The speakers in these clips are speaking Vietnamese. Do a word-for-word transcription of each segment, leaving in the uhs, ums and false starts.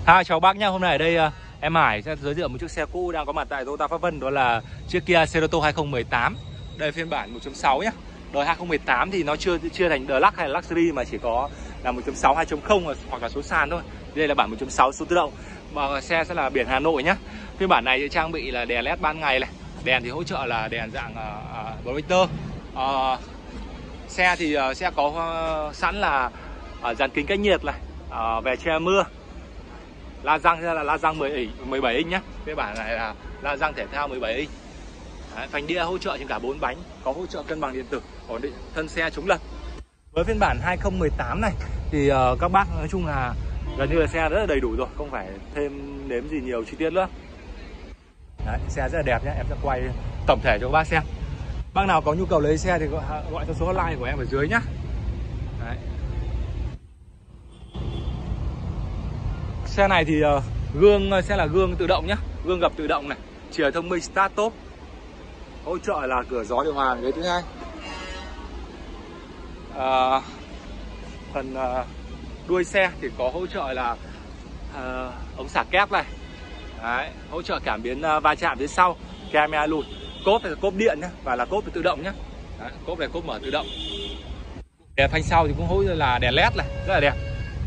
Hai cháu bác nhá, hôm nay ở đây uh, em Hải sẽ giới thiệu một chiếc xe cũ đang có mặt tại Toyota Pháp Vân, đó là chiếc Kia Cerato hai không một tám. Đây phiên bản một chấm sáu nhá. Đời hai không một tám thì nó chưa chưa thành Deluxe hay là Luxury mà chỉ có là một chấm sáu, hai chấm không hoặc là số sàn thôi. Đây là bản một chấm sáu số tự động. Mà xe sẽ là biển Hà Nội nhá. Phiên bản này thì trang bị là đèn led ban ngày này. Đèn thì hỗ trợ là đèn dạng uh, uh, projector. Uh, xe thì uh, sẽ có uh, sẵn là uh, dàn kính cách nhiệt này, uh, về che mưa. La răng là la răng mười bảy inch nhá. Phiên bản này là la răng thể thao mười bảy inch. Đấy, phanh đĩa hỗ trợ trên cả bốn bánh, có hỗ trợ cân bằng điện tử, ổn định thân xe chống lật. Với phiên bản hai không một tám này thì uh, các bác nói chung là gần như là xe rất là đầy đủ rồi, không phải thêm nếm gì nhiều chi tiết nữa. Đấy, xe rất là đẹp nhé, em sẽ quay tổng thể cho các bác xem. Bác nào có nhu cầu lấy xe thì gọi, gọi cho số hotline của em ở dưới nhá. Đấy. Xe này thì uh, gương sẽ là gương tự động nhá, gương gập tự động này, chìa thông minh start top, hỗ trợ là cửa gió điều hòa ghế thứ hai. À, phần uh, đuôi xe thì có hỗ trợ là uh, ống xả kép này. Đấy, hỗ trợ cảm biến uh, va chạm phía sau, camera lùi. Cốp là cốp điện nhá, và là cốp tự động nhá. Đấy, cốp này cốp mở tự động. Đèn phanh sau thì cũng hỗ trợ là đèn led này, rất là đẹp.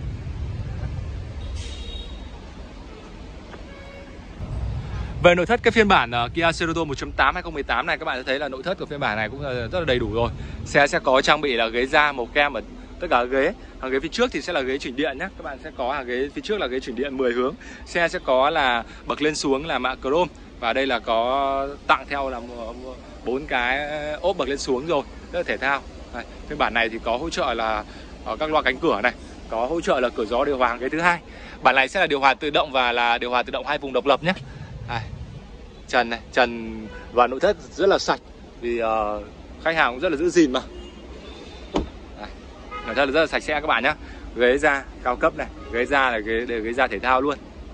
Về nội thất cái phiên bản uh, Kia Cerato một chấm tám hai không một tám này, các bạn sẽ thấy là nội thất của phiên bản này cũng là rất là đầy đủ rồi. Xe sẽ có trang bị là ghế da màu kem ở tất cả ghế. Hàng ghế phía trước thì sẽ là ghế chỉnh điện nhé. Các bạn sẽ có hàng ghế phía trước là ghế chỉnh điện mười hướng. Xe sẽ có là bậc lên xuống là mạ chrome, và đây là có tặng theo là bốn cái ốp bậc lên xuống rồi, rất là thể thao. Đây, phiên bản này thì có hỗ trợ là ở các loa cánh cửa này, có hỗ trợ là cửa gió điều hòa ghế thứ hai. Bản này sẽ là điều hòa tự động và là điều hòa tự động hai vùng độc lập nhé. Đây, trần này, trần và nội thất rất là sạch vì uh, khách hàng cũng rất là giữ gìn mà. Đây, nội thất rất là sạch sẽ các bạn nhé. Ghế da cao cấp này, ghế da là ghế đều ghế da thể thao luôn.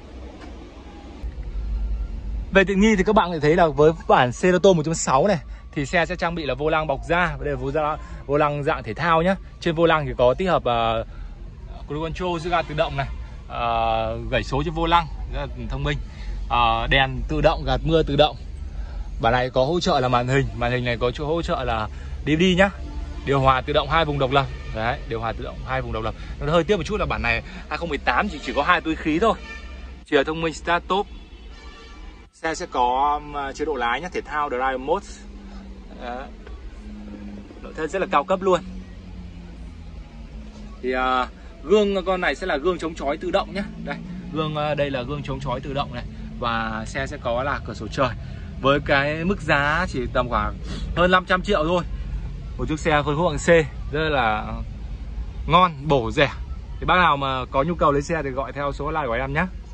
Về tiện nghi thì các bạn có thể thấy là với bản Cerato một chấm sáu này thì xe sẽ trang bị là vô lăng bọc da, và đây là vô, da, vô lăng dạng thể thao nhé. Trên vô lăng thì có tích hợp uh, cruise control, giữ ga tự động này, uh, gảy số trên vô lăng rất là thông minh. À, đèn tự động, gạt mưa tự động. Bản này có hỗ trợ là màn hình, màn hình này có chỗ hỗ trợ là đê vê đê nhá. Điều hòa tự động hai vùng độc lập. Đấy, điều hòa tự động hai vùng độc lập. Nó hơi tiếc một chút là bản này hai không một tám chỉ chỉ có hai túi khí thôi. Chìa thông minh start top. Xe sẽ có um, chế độ lái nhá, thể thao drive mode. Đấy. Nội thất rất là cao cấp luôn. Thì uh, gương con này sẽ là gương chống chói tự động nhá. Đây, gương đây là gương chống chói tự động này, và xe sẽ có là cửa sổ trời. Với cái mức giá chỉ tầm khoảng hơn năm trăm triệu thôi, một chiếc xe phân khúc hạng C rất là ngon, bổ, rẻ. Thì bác nào mà có nhu cầu lấy xe thì gọi theo số hotline của em nhé.